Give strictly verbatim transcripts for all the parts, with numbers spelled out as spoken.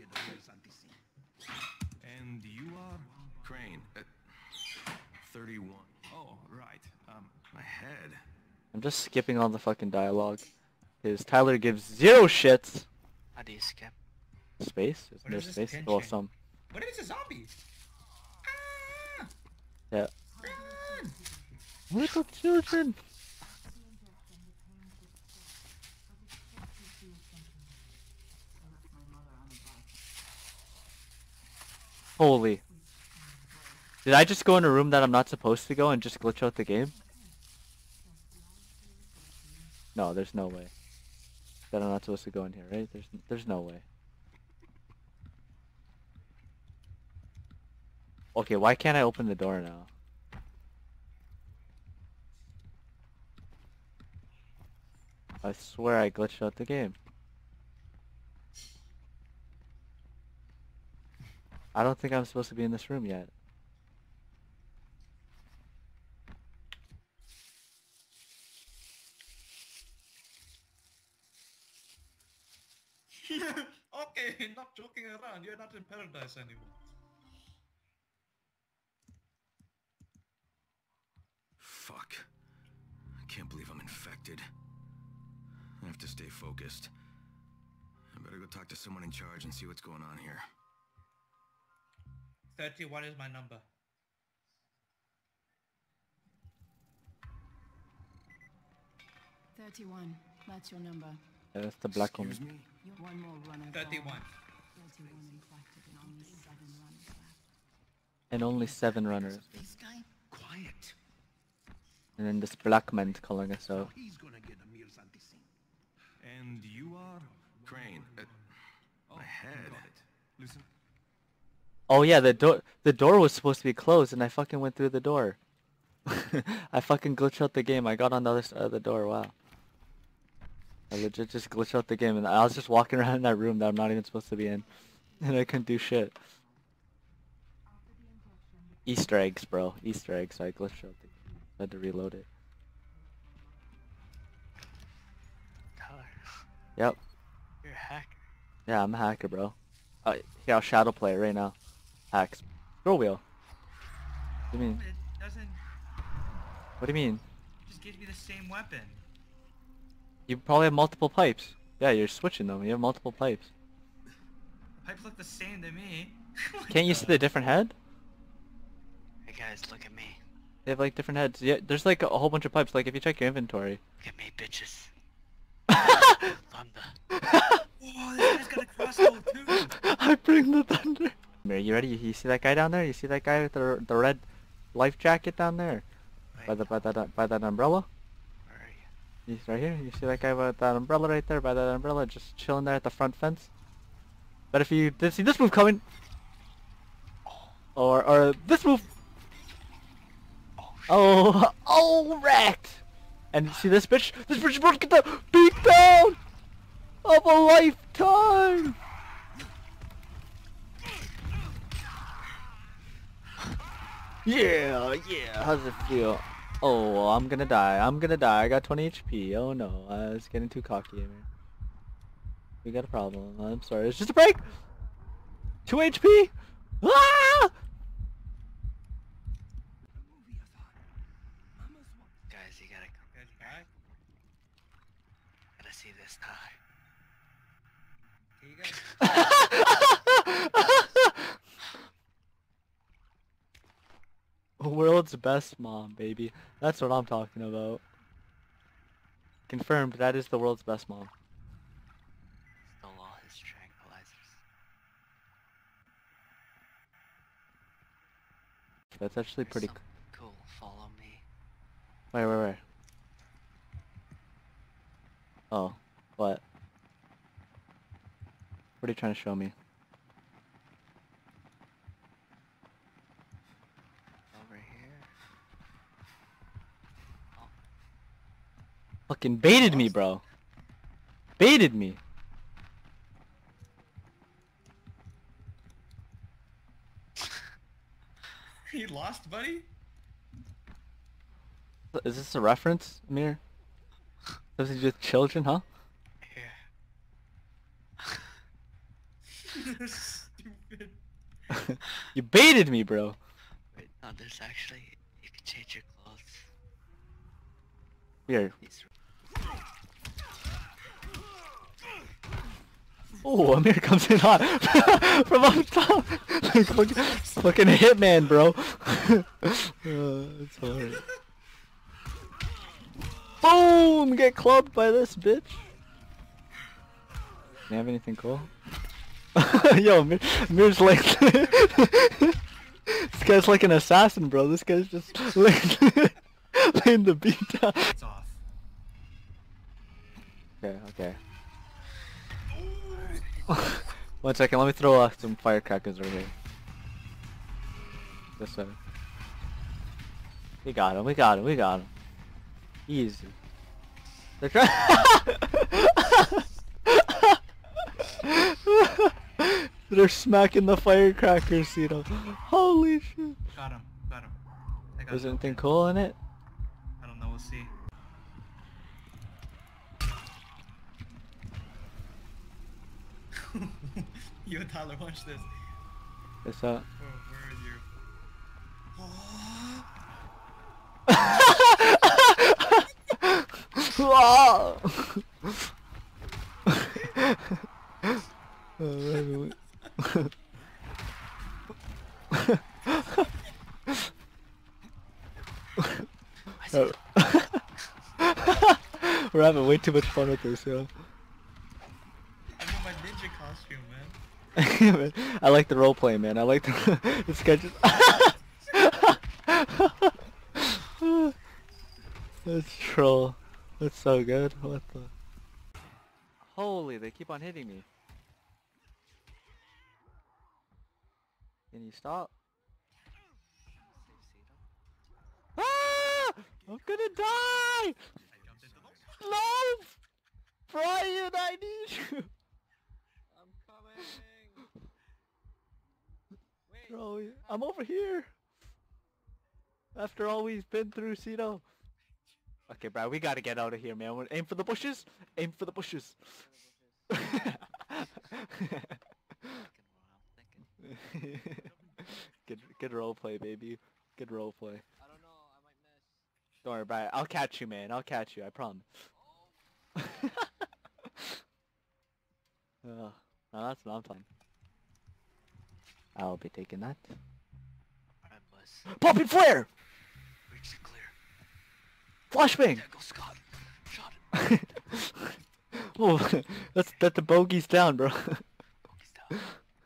And you are? Crane. Uh, thirty-one. Oh, right. Um, My head. I'm just skipping all the fucking dialogue. Because Tyler gives zero shits. How do you skip? Space? Isn't What there is this space? tension? Well, some. What if it's a zombie? Ah! Yeah. Run! Little children! Holy. Did I just go in a room that I'm not supposed to go and just glitch out the game? No, there's no way. That I'm not supposed to go in here, right? There's there's no way. Okay, why can't I open the door now? I swear I glitched out the game. I don't think I'm supposed to be in this room yet. Okay, not joking around. You're not in paradise anymore. Fuck. I can't believe I'm infected. I have to stay focused. I better go talk to someone in charge and see what's going on here. thirty-one is my number. thirty-one. That's your number. Yeah, that's the black one. Excuse me? You're one more runner. thirty-one. gone. thirty-one infected and only seven runners left. And only seven runners. This guy? Quiet. And then this black man calling us out. He's gonna get a meal Santisin. and you are? Crane. Uh, Oh, my head. got it. Listen. Oh yeah, the door the door was supposed to be closed and I fucking went through the door. I fucking glitched out the game. I got on the other side of the door. Wow. I legit just glitched out the game and I was just walking around in that room that I'm not even supposed to be in. And I couldn't do shit. Easter eggs, bro. Easter eggs. So I glitched out the game. I had to reload it. Tyler, Yep. you're a hacker. Yeah, I'm a hacker, bro. Uh, here, I'll shadow play it right now. Hacks. Throw wheel. What do you mean? It doesn't... What do you mean? It just gives me the same weapon. You probably have multiple pipes. Yeah, you're switching them. You have multiple pipes. Pipes look the same to me. Can't you see the different head? Hey guys, look at me. They have like different heads. Yeah, there's like a whole bunch of pipes. Like if you check your inventory. Look at me, bitches. Thunder. Oh, this guy's got a crossbow too. I bring the thunder. Are you ready? You see that guy down there? You see that guy with the the red life jacket down there? Wait, By the by that by that umbrella? where are you? He's right here. You see that guy with that umbrella right there? By that umbrella, just chilling there at the front fence. But if you did see this move coming, or or this move. Oh, oh, wrecked! And see this bitch? This bitch is about to get the beat down of a lifetime! Yeah, yeah, how's it feel? Oh, I'm gonna die, I'm gonna die, I got twenty H P, oh no, I was getting too cocky, man. We got a problem, I'm sorry, it's just a break! two H P! Ah! Guys, you gotta come. Guys, guy. Gotta see this tie. Here you go. World's best mom, baby. That's what I'm talking about. Confirmed, that is the world's best mom. Stole all his tranquilizers. That's actually There's pretty some- Cool, follow me. Wait, wait, wait. Oh, what? What are you trying to show me? Over here. Oh, Fucking baited me, bro. Baited me. You lost, buddy? Is this a reference, Amir? Does he do with children, huh? here. Stupid. You baited me, bro. Wait, no, there's actually, you can change your clothes. Here. These Oh, Amir comes in hot from up top. Like fucking, fucking hitman, bro. uh, it's hard. Boom! Get clubbed by this bitch. Do you have anything cool? Yo, Amir, Amir's like... this guy's like an assassin, bro. This guy's just laying, laying the beat down. It's off. Okay, okay. One second, let me throw uh, some firecrackers over here. This way. We got him, we got him, we got him. Easy. They're trying. They're smacking the firecrackers, you know. Holy shit. Got him. Got him. I got Is him. anything cool in it? I don't know. We'll see. You and Tyler, watch this. What's up? Oh, where are you? Oh, wait, wait. Oh. We're having way too much fun with this, yo. I'm in my ninja costume, man. I like the roleplay, man. I like the, the sketches. That's troll. That's so good. What the? Holy, they keep on hitting me. Can you stop? Ah! I'm gonna die! No! Brian, I need you! I'm coming! Wait! Bro, I'm over here! After all we've been through, Cito. Okay, bro, we gotta get out of here, man. Aim for the bushes! Aim for the bushes! good, good roleplay, baby. Good roleplay. I don't know, I might miss. Don't worry, Brian. I'll catch you, man. I'll catch you. I promise. Oh, no, that's not fun. I'll be taking that. Alright, boys. Popping flare! Reach the clear. Flashbang! There goes Scott. Shot it. Oh, that's that the bogey's down, bro. Bogey's down.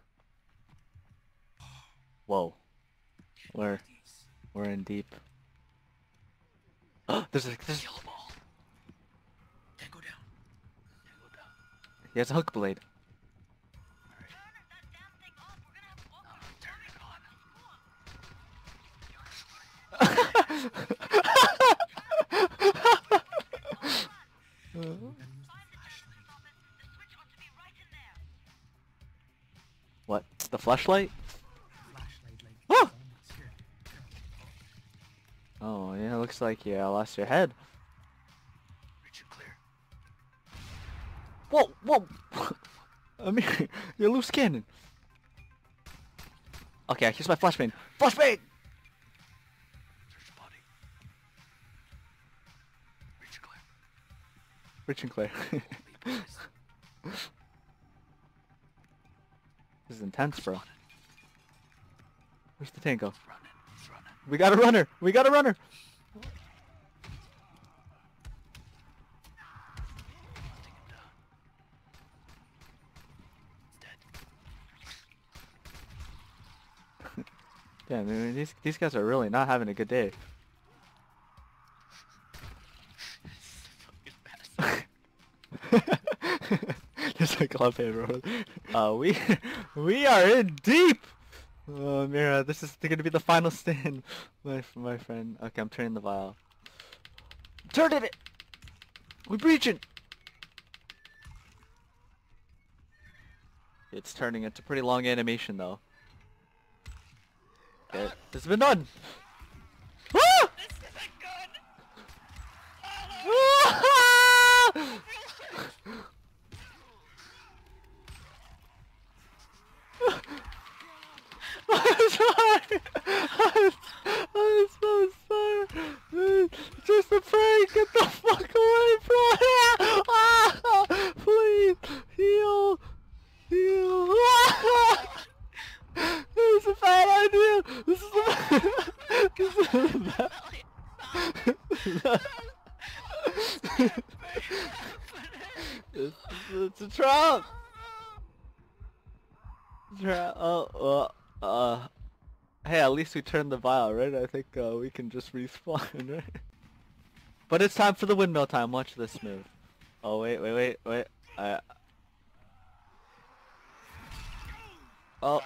Whoa. We're we're in deep. there's a there's Yellow ball. Can't go down. Yeah, go down. he has a hook blade. Alright. No, no, turn it on. What? The flashlight? Flashlight, like. Ah! it's here. Oh yeah, looks like you lost your head. Reach it clear. Whoa, whoa! Amir, you're loose cannon. Okay, here's my flashbang. Flashbang! Search the body. Reach it clear. Rich and Claire. Holy boys. This is intense, bro. Where's the tango? He's running. He's running. We got a runner! We got a runner! Take him down. He's dead. Damn, man, these these guys are really not having a good day. Fucking bastard. Just like club here, bro. Uh, we we are in deep. Oh, Mira, this is gonna be the final stand, my my friend. Okay, I'm turning the vial. Turning it. We breaching. It's turning. It's a pretty long animation, though. Okay, this has been done. Ah! This isn't good! Ah! sorry. I'm, I'm so sorry. It's just a prank. Get the fuck away, bro. Ah, please heal, heal. This is a bad idea. This is a this is a bad. It's, it's a trap. Trap. Oh, uh, uh. Hey, at least we turned the vial, right? I think uh, we can just respawn, right? But it's time for the windmill time. Watch this move. Oh wait, wait, wait, wait. I. Oh.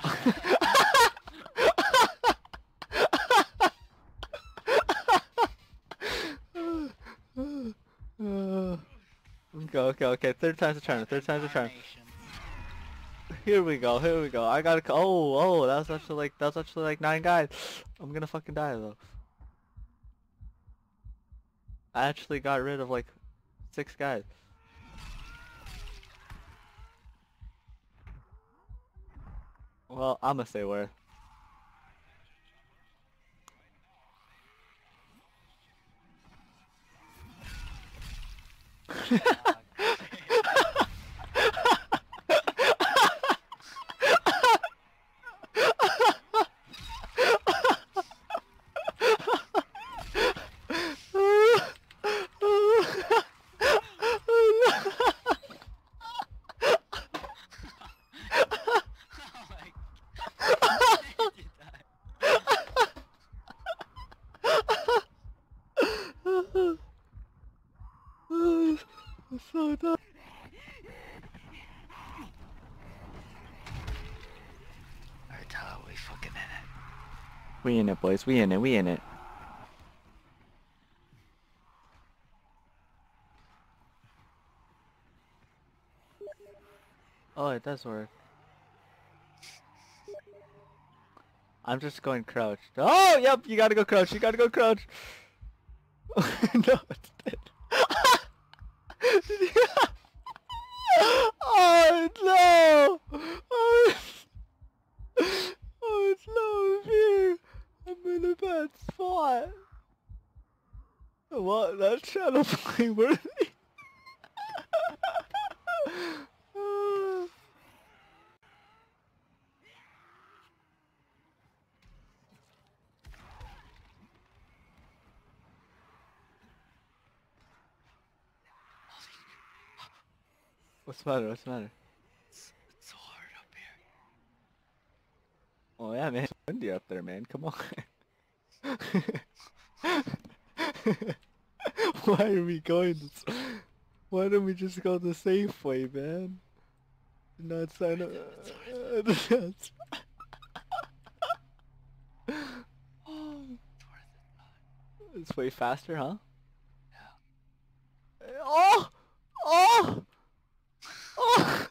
Okay, okay, okay. Third time's a charm. Third time's a charm. Here we go. Here we go. I gotta. Oh, oh. That was actually like. That was actually like nine guys. I'm gonna fucking die though. I actually got rid of like six guys. Well, I'm gonna stay where. So dumb. Alright, Tyler, we fucking in it. We in it, boys. We in it. We in it. Oh, it does work. I'm just going crouched. Oh, yep. You gotta go crouch. You gotta go crouch. No, it's dead. Oh no! Oh, oh it's low here. I'm in a bad spot. What? That channel play worthy? Uh, What's the matter? What's the matter? It's, it's so hard up here. Oh yeah, man. It's windy up there, man. Come on. Why are we going this? Why don't we just go the safe way, man? Not sign up. It's way faster, huh? Yeah. Oh! Oh! Oh!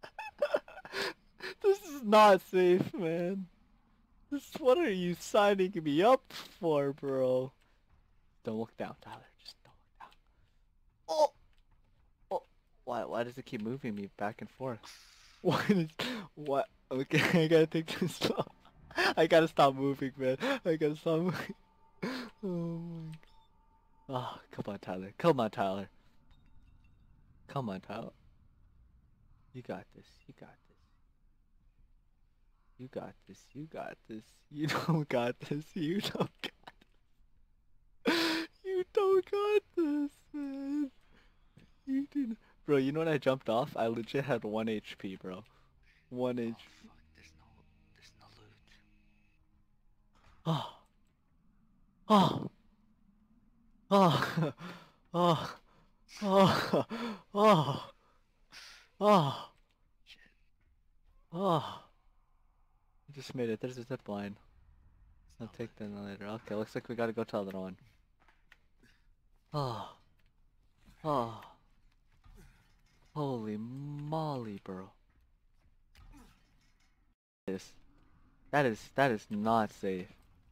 This is not safe, man. This, what are you signing me up for, bro? Don't look down, Tyler. Just don't look down. Oh! Oh! Why, why does it keep moving me back and forth? Why is, what? Okay, I gotta take this slow. I gotta stop moving, man. I gotta stop moving. Oh my god. Oh, come on, Tyler. Come on, Tyler. Come on, Tyler. You got this. You got this. You got this. You got this. You don't got this. You don't got You don't got this, man. You didn't. Bro, you know when I jumped off? I legit had one H P, bro. One H P. Oh, fuck. There's no, there's no loot. Oh. Oh. Oh. Oh. Oh. Oh. Oh. Shit. Oh. I just made it. There's a zip line. I'll take that later. Okay, looks like we gotta go to the other one. Oh. Oh. Holy moly, bro. This. That is, that is not safe.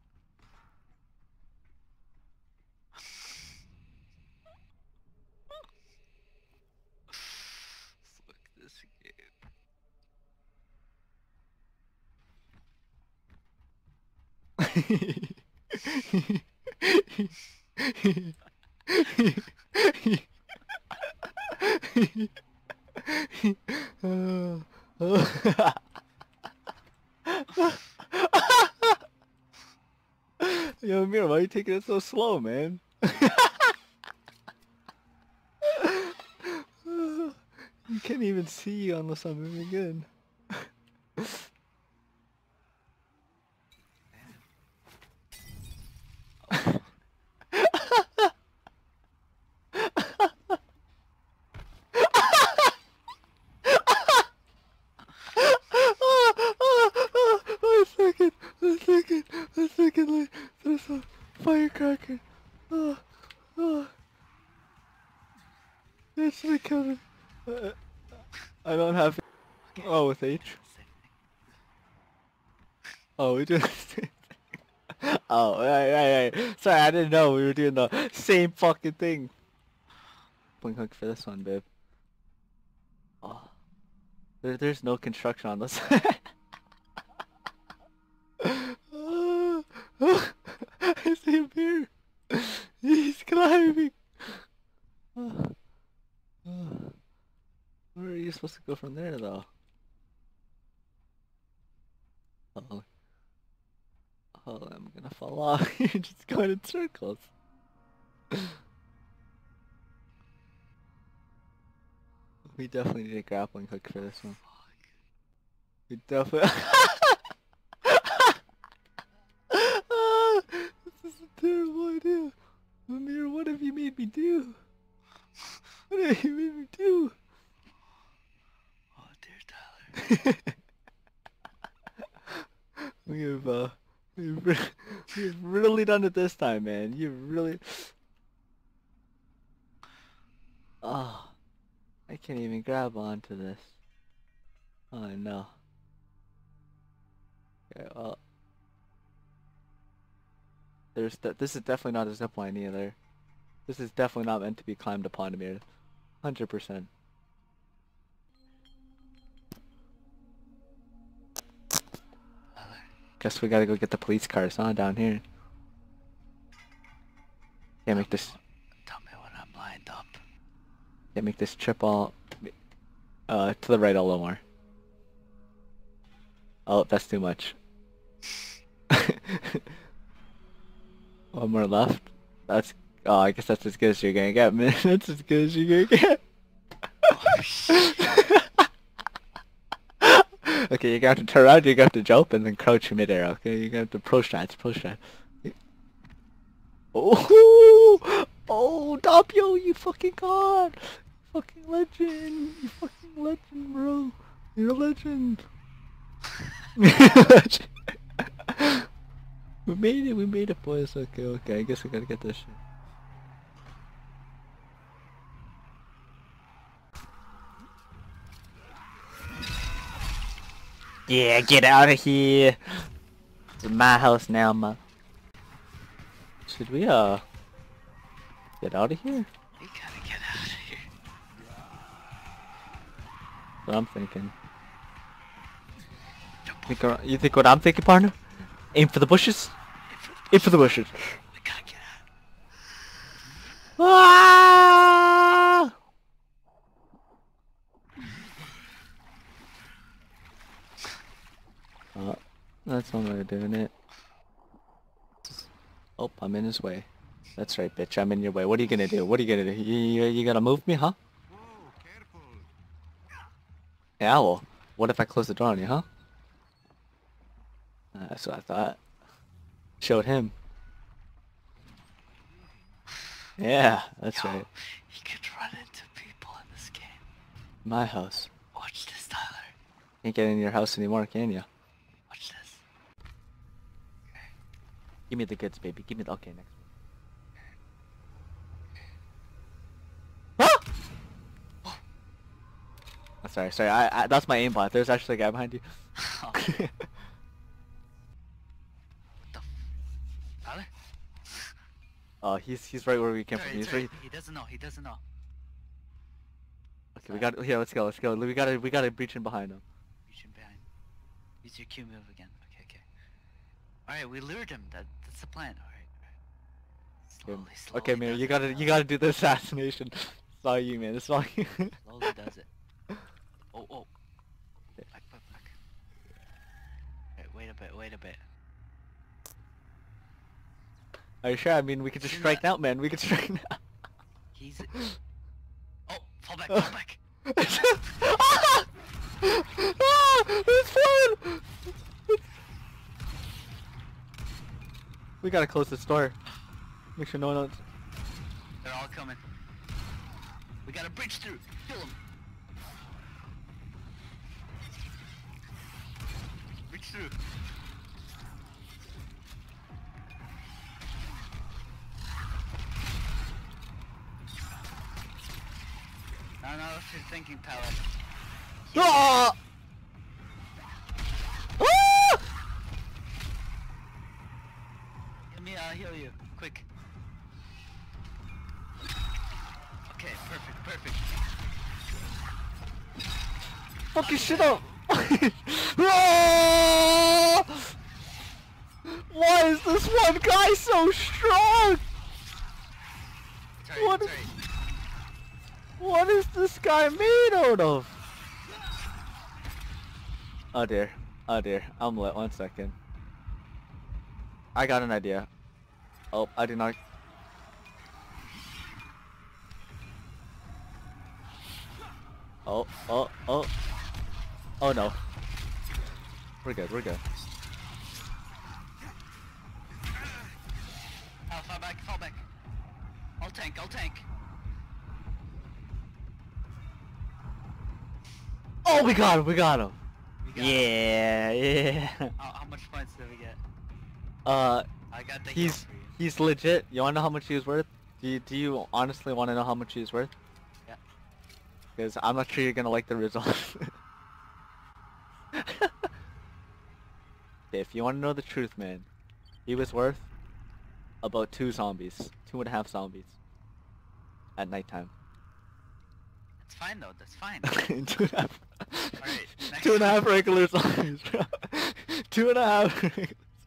Fuck this game. Yo, Amir, why are you taking it so slow, man? You can't even see unless I'm moving good. One second, one second, one second, like, there's a firecracker. Oh, oh. It's me coming. Uh, I don't have. Oh, with H. Oh, we doing. Oh, right, right, right. Sorry, I didn't know we were doing the same fucking thing. Blink hook for this one, babe. Oh, there, there's no construction on this. I see him here. He's climbing. Where are you supposed to go from there, though? Oh, oh, I'm gonna fall off. You're just going in circles. We definitely need a grappling hook for this one. We definitely. Ah, this is a terrible idea. Amir, what have you made me do? What have you made me do? Oh dear, Tyler. We have, uh, we've, re we've really done it this time, man. You've really... Oh, I can't even grab onto this. Oh, no. Okay, well... There's th this is definitely not a zipline either. This is definitely not meant to be climbed upon, Amir. one hundred percent. Guess we gotta go get the police cars, huh, down here. Can't make this... Tell me when I'm lined up. Can't make this trip all... Uh, to the right a little more. Oh, that's too much. One more left. That's... Oh, I guess that's as good as you're gonna get, man. That's as good as you're gonna get. Oh shit. Okay, you're gonna have to turn around, you're gonna have to jump and then crouch in midair, okay? You're gonna have to pro strats, pro strat. Oh! Oh, Doppio, you fucking god! You fucking legend! You fucking legend, bro! You're a legend! We made it, we made it, boys. Okay, okay, I guess we gotta get this shit. Yeah, get out of here! It's my house now, ma. Should we, uh... get out of here? We gotta get out of here. That's what I'm thinking. Think what- you think what I'm thinking, partner? Aim for the bushes? Aim for the bushes. We gotta get out. Ah! Oh, that's one way of doing it. Oh, I'm in his way. That's right, bitch. I'm in your way. What are you gonna do? What are you gonna do? You, you, you gonna move me, huh? Yeah, well, what if I close the door on you, huh? Uh, that's what I thought. Showed him. Yeah, that's Yo, right. you could run into people in this game. My house. Watch this, Tyler. Can't get in your house anymore, can you? Watch this. Give me the goods, baby. Give me the... Okay, next one. Ah! Oh, sorry, sorry. I, I, that's my aimbot. There's actually a guy behind you. Oh, what the f- Tyler? Oh, he's he's right where we came Sorry, from. He's sorry. right. He doesn't know. He doesn't know. Okay, we got. Here, let's go. Let's go. We gotta. We gotta breach in behind him. Reach him behind. Use your Q move again. Okay, okay. Alright, we lured him. That that's the plan. Alright. Okay, Slowly, slowly okay, man, does you it. gotta you gotta do the assassination. It's all you, man. It's all you. Slowly does it. Oh, oh. Back, back, back. Wait, wait a bit, wait a bit. Are you sure? I mean, we could just Isn't strike that- now, man. We could strike now. He's... Oh, fall back, fall back. ah! Ah! It's flying! We gotta close this door. Make sure no one else. They're all coming. We gotta breach through. Kill him. Breach through. I don't know if you're thinking, Tyler. Ah! Ah! Let me uh, heal you, quick. Okay, perfect, perfect. Fuck your shit up! Ah! Why is this one guy so strong? Sorry, What sorry. What is this guy made out of? Oh dear. Oh dear. I'm lit. One second. I got an idea. Oh, I did not. Oh, oh, oh. Oh no. We're good, we're good. I'll fall back, fall back. I'll tank, I'll tank. Oh, we got him, we got him. We got him. Yeah, yeah. How, how much points did we get? Uh, I got the he's heal for you. he's legit. You wanna know how much he was worth? Do you, do you honestly want to know how much he was worth? Yeah. Because I'm not sure you're gonna like the results. If you want to know the truth, man, he was worth about two zombies, two and a half zombies, at nighttime. It's fine though, that's fine. two and a half. Alright, next Two and a half one. regular zombies, bro. Two and a half. regular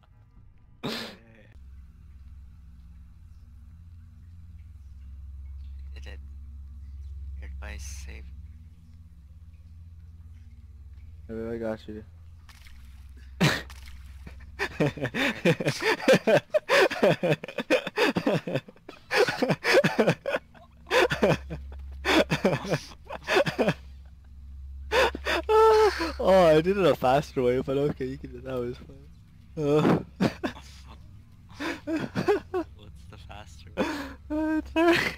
Did it. Your advice saved. zombies. I got you. Oh, I did it a faster way, but okay, you can do that. Was fun. Uh. What's the faster way? Uh, it's alright.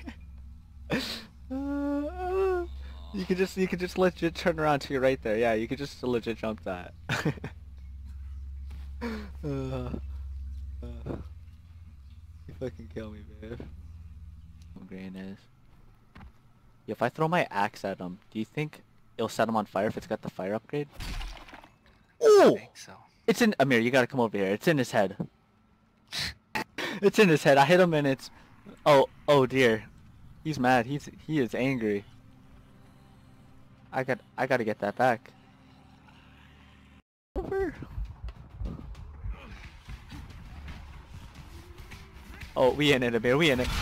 Uh, you could just you could just legit turn around to your right there. Yeah, you could just legit jump that. uh, uh, you fucking kill me, babe. Oh, green is. If I throw my axe at him, do you think it'll set him on fire if it's got the fire upgrade? I Oh! think so. It's in Amir. You gotta come over here. It's in his head. It's in his head. I hit him and it's. Oh, oh dear. He's mad. He's he is angry. I got I gotta get that back. Over. Oh, we in it, Amir. We in it.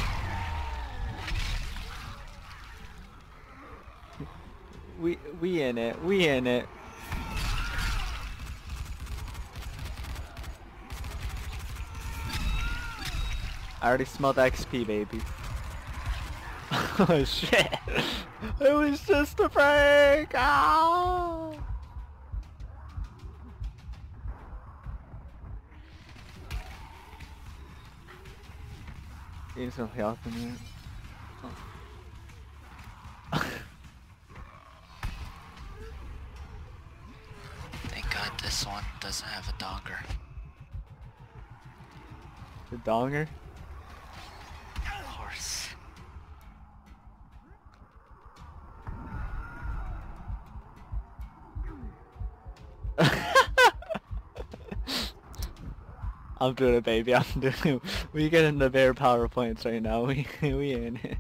We we in it. We in it. I already smelled X P, baby. Oh shit! It was just a prank! Ah! Need some health in here. Oh. Thank God this one doesn't have a donger. The donger? Of course. I'm doing it, baby. I'm doing it. We getting the bear power points right now. We we in it.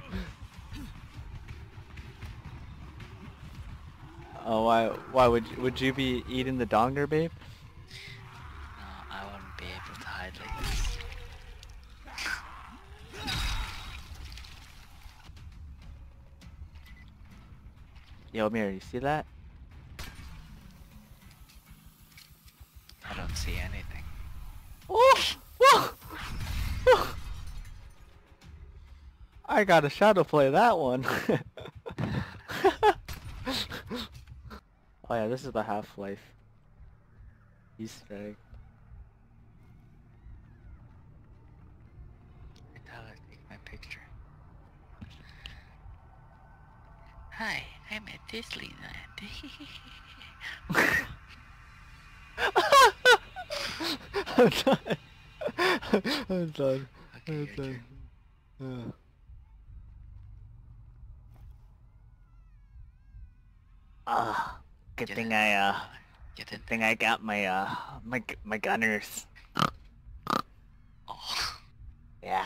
Oh, why why would you, would you be eating the donger, babe? No, I wouldn't be able hide like this. Yo, Mirror, you see that? I don't see anything. Oh! Oh! Oh! I got a shadow play that one. Oh yeah, this is the Half-Life Easter egg. Tyler, take my picture. Hi, I'm at Disneyland. I'm done. I'm done. Okay, I'm your done. turn. Uh. Ah, good Get thing in. I uh, Get in. good thing I got my uh, my gu- my gunners. Oh. Yeah.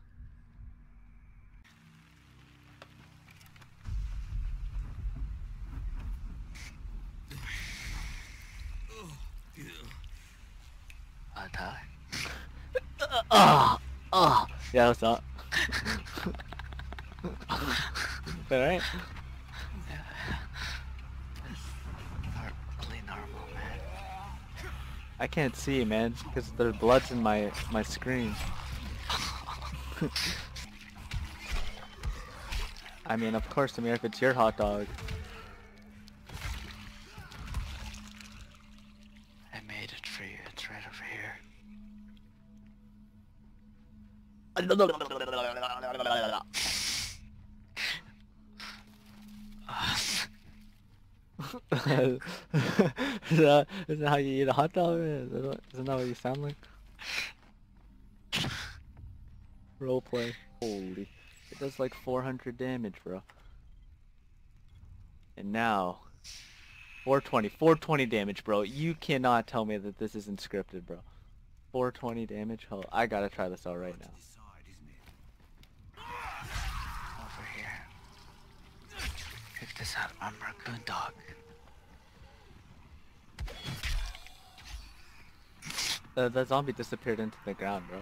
Uh, Tyler. Oh, oh, yeah, what's up? Alright. Perfectly normal, man. I can't see, man, because there's blood's in my my screen. I mean, of course, I mean, if it's your hot dog. I made it for you. It's right over here. is, that, is that how you eat a hot dog? Is that, what- isn't that what you sound like? Roleplay. Holy. It does like four hundred damage, bro. And now... four twenty. four twenty damage, bro. You cannot tell me that this isn't scripted, bro. four twenty damage? Oh, I gotta try this out right now. Over here. Pick this out. I'm Raccoon Dog. The, the zombie disappeared into the ground, bro.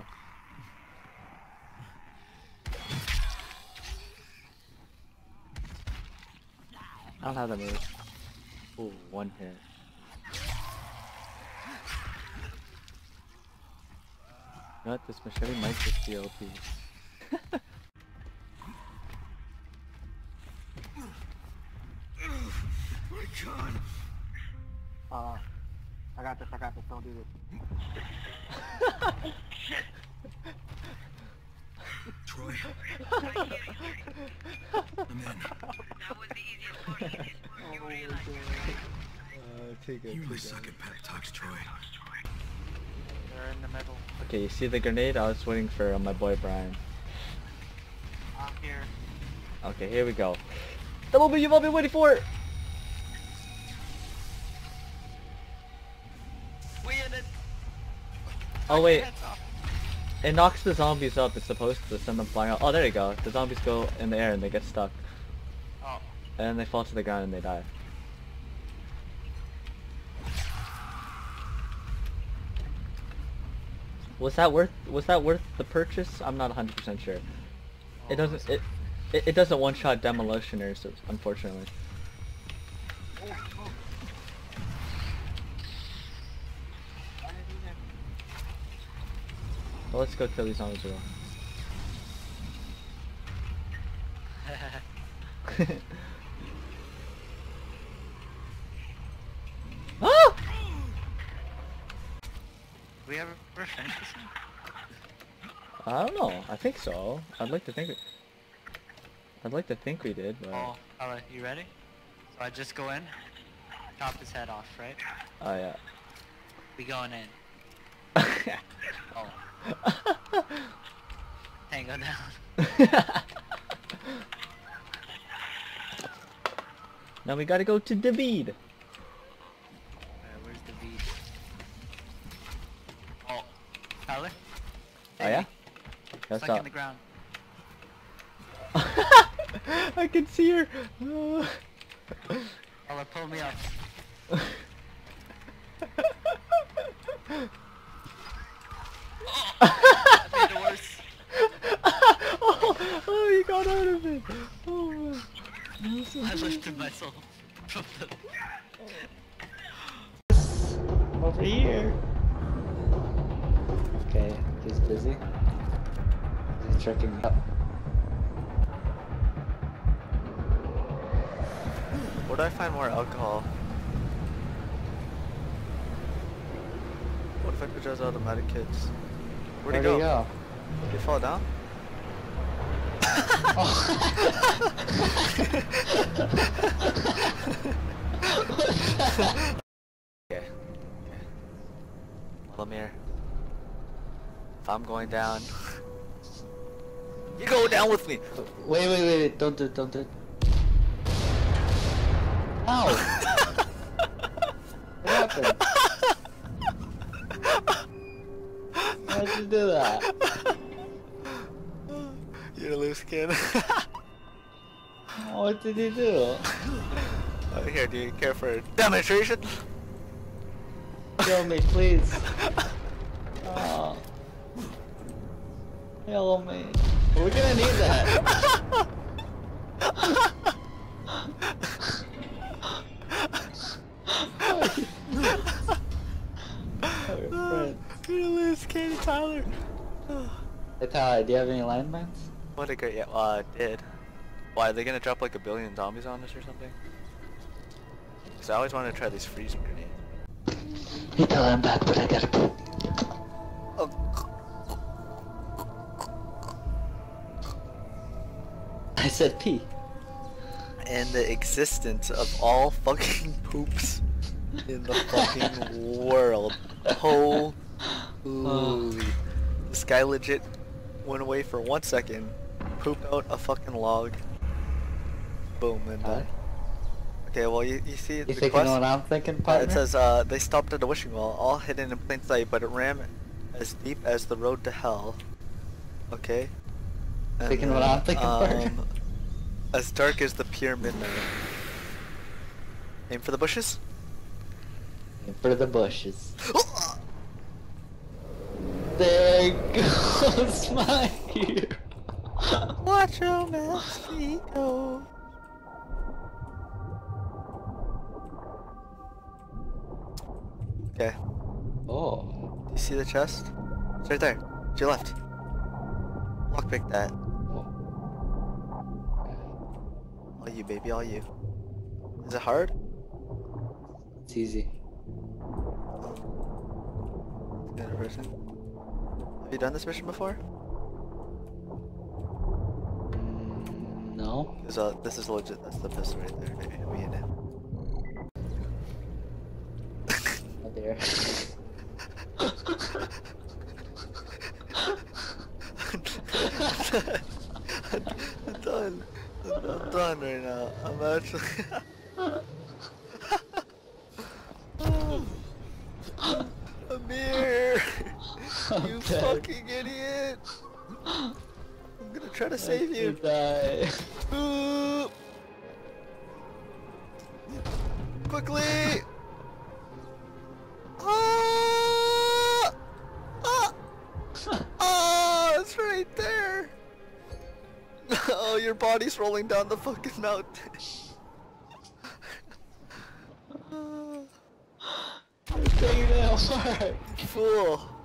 I don't have that move. Ooh, one hit. You know what? This machete might just be O P. My God. Uh, I got this, I got this, don't do this. Troy. I'm in. That was the easiest part of this work. You realize Uh, take it, You really take it. suck at pep talks, Troy. They're in the middle. Okay, you see the grenade? I was waiting for uh, my boy Brian. I'm here. Okay, here we go. The moment you've all been waiting for! We in it. Oh wait, Heads off. it knocks the zombies up. It's supposed to send them flying out. Oh, there you go. The zombies go in the air and they get stuck. Oh. And then they fall to the ground and they die. Was that worth was that worth the purchase? I'm not one hundred percent sure. It doesn't it, it it doesn't one-shot demolitioners, unfortunately. Well, let's go kill these zombies real. Ah! We ever finished this one? I don't know. I think so. I'd like to think. We, I'd like to think we did, but. Oh, alright, you ready? So I just go in, chop his head off, right? Oh yeah. We going in. Oh. Tango down. Now we gotta go to David. Alright, where's the beat? Oh, Tyler? Oh yeah? That's Stuck in up. the ground. I can see her. Tyler, pull me up. myself from the... Over here. Okay, he's busy. He's checking me up. Where do I find more alcohol? What if I could just automatic kids? Where'd he go? go? Did he fall down? Okay. Okay. Lemire. If I'm going down, you go down with me. Wait, wait, wait, wait, don't do it, don't do it. Ow! What happened? Why'd you do that? You're a loose kid. What did you do? Oh, here, do you care for a demonstration? Kill me, please. Oh. Kill me. We're gonna need that. You're a loose kid, Tyler. Hey Tyler, do you have any landmines? What a great, yeah, well, I did. Why, are they gonna drop like a billion zombies on us or something? Cause I always wanted to try these freezing grenades. Hey Tyler, I'm back, but I gotta poop. Oh. I said pee. And the existence of all fucking poops in the fucking world. Holy. This guy legit went away for one second, pooped out a fucking log. Boom, and Huh? died. Okay, well, you, you see You the thinking quest? what I'm thinking, Uh, partner? it says, uh, they stopped at a wishing well, all hidden in plain sight, but it ran as deep as the road to hell. Okay? And Thinking what I'm thinking, partner? um, as dark as the pure midnight. Aim for the bushes? For the bushes. There goes my hero. Watch your mouse feet go. Okay. Oh. Do you see the chest? It's right there. To your left. Lockpick that. All you, baby, all you. Is it hard? It's easy. Good person. Have you done this mission before? Mm, no. Cause uh, this is legit. That's the pistol right there, baby. We in it. Oh dear. I'm done. I'm, I'm done right now. I'm actually. Amir! I'm You dead. fucking idiot! I'm gonna try to save you. Die. Ooh. Quickly! Ah! Ah! Ah! It's right there! Oh, your body's rolling down the fucking mountain. Take that apart. Fool!